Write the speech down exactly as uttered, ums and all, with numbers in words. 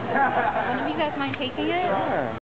One of you guys mind taking it? Sure.